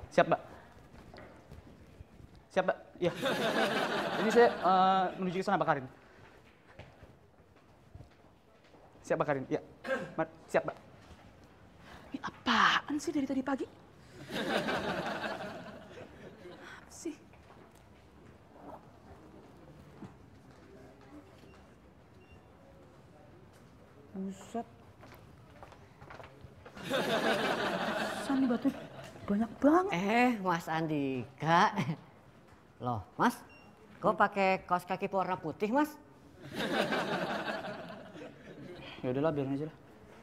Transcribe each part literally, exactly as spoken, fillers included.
Siap, Mbak. Siap, Mbak. Iya. Ini saya uh, menuju ke sana, Pak Karin. Siap, Pak Karin. Iya. Siap, Mbak. Ini apaan sih dari tadi pagi? Apa sih? Buset. Sani batu banyak banget. Eh, Mas Andika. Loh, Mas, kok pakai kaos kaki warna putih, Mas? Ya udahlah, biarin aja lah.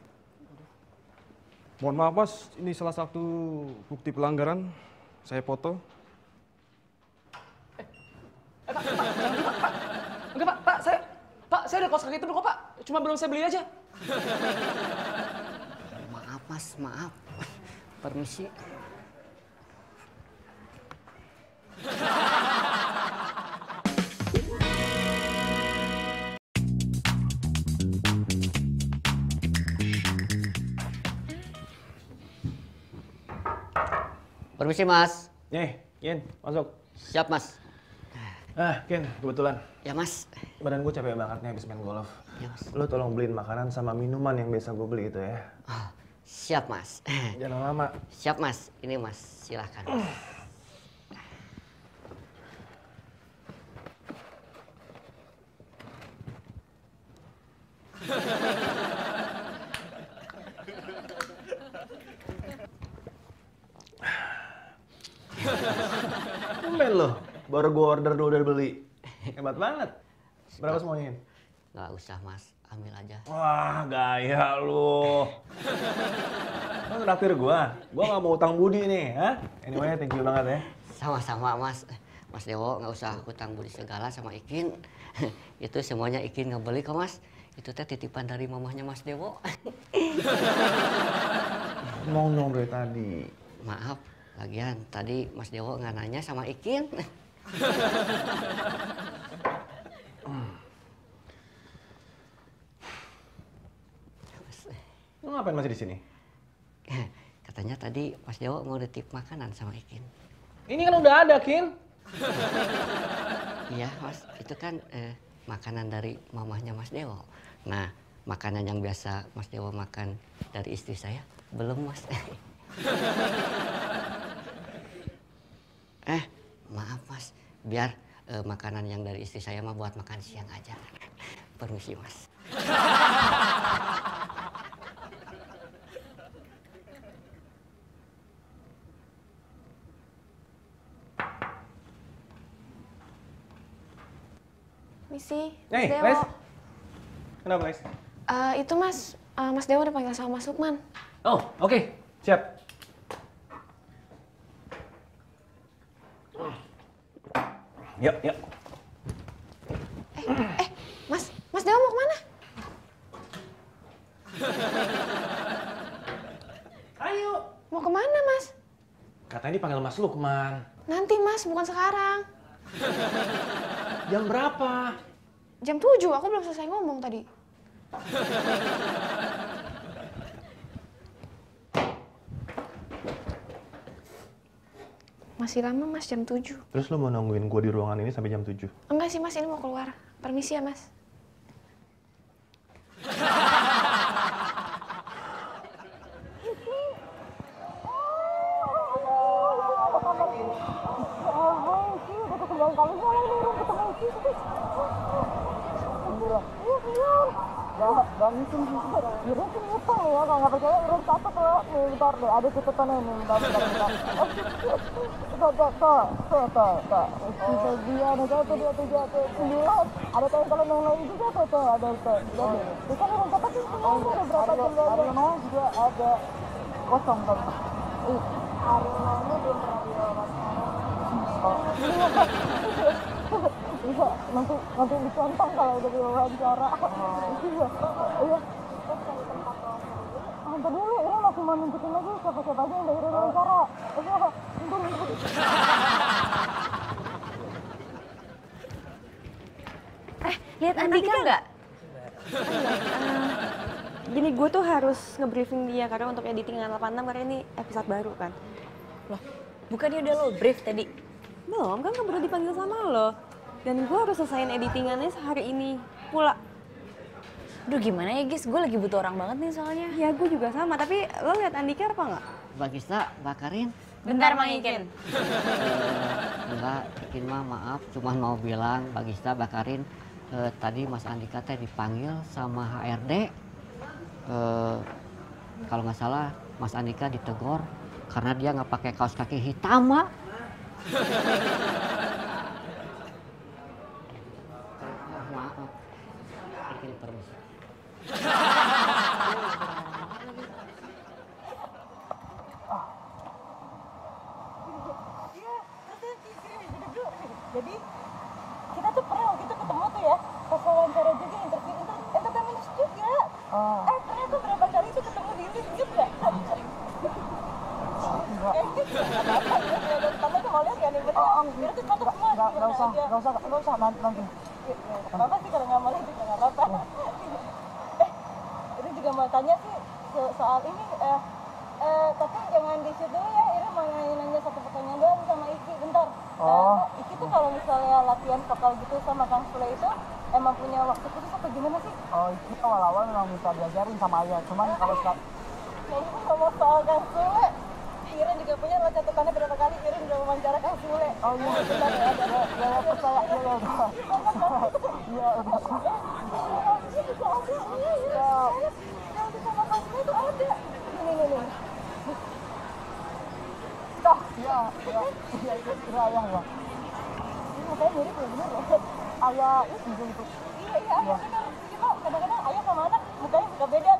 Mohon maaf, Mas. Ini salah satu bukti pelanggaran. Saya foto. Eh, eh Pak, Pak, jangan lupa, Pak. Enggak, Pak, Pak, saya, Pak, saya ada kaos kaki itu kok, Pak. Cuma belum saya beli aja. Maaf, Mas, maaf. Permisi. Permisi, Mas. Nih, Kin, masuk. Siap, Mas. Ah, Kin, kebetulan. Ya, Mas. Badan gue capek banget nih habis main golf. Ya, Mas. Lo tolong beliin makanan sama minuman yang biasa gue beli itu ya. Oh, siap, Mas. Jangan lama. Siap, Mas. Ini, Mas. Silahkan. Tumben lo, baru gue order lo udah beli. Hebat banget. Berapa semuanya? Nggak usah, Mas. Ambil aja. Wah, gaya lo. Lo ngeraktir gue. Gue nggak mau utang budi nih, ha? Anyway, thank you banget ya. Sama-sama, Mas. Mas Dewo nggak usah hutang budi segala sama Ikin. Itu semuanya Ikin nggak beli kok, Mas. Itu teh titipan dari mamahnya Mas Dewo. Ngomong dong dari tadi. Maaf, lagian tadi Mas Dewo nggak nanya sama Ikin. Lo ngapain masih di sini? Katanya tadi Mas Dewo mau nitip makanan sama Ikin. Ini kan udah ada, Kin. Iya, Mas. Itu kan eh, makanan dari mamahnya Mas Dewo. Nah, makanan yang biasa Mas Dewo makan dari istri saya belum, Mas. eh, maaf, Mas. Biar eh, makanan yang dari istri saya mah buat makan siang aja. Permisi, Mas. Misi, Hey, Mas Dewo. Les. Kenapa, Les? Uh, itu Mas, uh, Mas Dewo dipanggil sama Mas Lukman. Oh, oke. Okay. Siap. Yuk, yuk. Eh, eh, Mas, Mas Dewo mau kemana? Ayo. Mau kemana, Mas? Katanya dipanggil Mas Lukman. Nanti, Mas, bukan sekarang. Jam berapa? Jam tujuh, aku belum selesai ngomong tadi. Masih lama, Mas, jam tujuh. Terus lo mau nungguin gue di ruangan ini sampai jam tujuh? Enggak sih, Mas, ini mau keluar. Permisi ya, Mas. Gak ngitung juga. Iren sih ngutang ya, kalau nggak percaya Iren catat loh. Nih, bentar deh, ada catatannya nih, bentar, bentar, bentar. Tuh, tuh, tuh, tuh, tuh, tuh. Itu dia, nih, satu, dua, tiga, tuh, sembilan. Ada kayak kalau yang lain juga tuh, tuh, ada tuh. Jadi, itu kan Iren catatin semua, ada berapa jumlah. Aryono juga ada kosong, tuh. Ih, Aryono belum pernah diwawancara. Oh, iya, nanti nanti dicontong kalau udah diwawancara. Iya, iya. Ah, ntar dulu, ini masih mau nunjukin lagi siapa-siapa aja yang dari wawancara. Iya, ntar nunjukin. Eh, lihat Andika nggak? Gini, gue tuh harus nge-briefing dia karena untuk editing delapan puluh enam karena ini episode baru kan. Loh, Bukannya udah lo brief tadi? Belum, kan baru dipanggil sama lo. Dan gue harus selesaiin editingannya sehari ini pula. Aduh gimana ya guys, gue lagi butuh orang banget nih soalnya. Ya gue juga sama, tapi lo lihat Andika apa nggak? Bagista, bakarin. Bentar Mang Ikin. Eh, enggak, Ikin mah maaf, cuma mau bilang Bagista, bakarin. Eh, tadi Mas Andika teh dipanggil sama H R D. Eh, kalau nggak salah Mas Andika ditegur karena dia nggak pakai kaos kaki hitam, Mak. Maaf, Ikin permisi. Jadi kita tuh pernah waktu itu ketemu tuh ya, pas wawancara juga interview inter entertainment juga. Oh. Eh ternyata berapa kali itu ketemu di Inggris juga. Enggak. Eh, apa-apa. Kamu tuh mau lihat kan ini? Oh, enggak. Itu foto semua. Enggak, enggak usah, enggak usah, enggak usah nanti nanti. Apa sih kalau nggak mau lihat juga nggak apa-apa. Eh, ini juga mau tanya sih so- soal ini. Eh, eh, tapi jangan di situ dulu ya. Ira mau nanya satu pertanyaan doang sama Iki bentar. Oh. Eh, Iki tuh kalau misalnya latihan vokal gitu sama Kang Sule itu emang punya waktu khusus atau gimana sih? Oh, itu awal-awal memang minta diajarin sama ayah. Cuman kalau sekarang Jadi ngomong soal Kang Sule, Iren juga punya lo catatannya berapa kali Iren udah wawancara Kang Sule. oh iya, benar ya, ada, ya, ya, percaya, ya, ya, udah. Iya, udah. Ini juga ada, iya, iya. Yang di sama Kang Sule itu ada. Ini, ini, ini. Dah, ya, ya, ya, itu kira ayah ya. Ini mukanya mirip ya, bener ya. Ayah itu gitu. Iya, iya, ayah bener. Cuma kadang-kadang ayah sama anak mukanya suka beda